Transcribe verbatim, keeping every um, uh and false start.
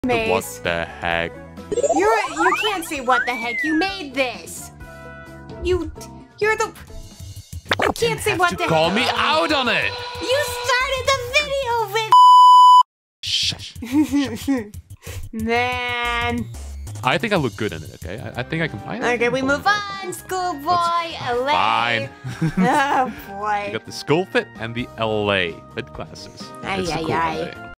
What the heck? You're you can't say what the heck. You made this. You you're the You can't say what the Call heck. me out on it. You started the video with Shush. Man. I think I look good in it, okay? I, I think I can. I, Okay, we move on. Schoolboy, L A. Fine. Oh boy. You got the school fit and the L A fit classes. Ay, It's the ay, cool ay. L A.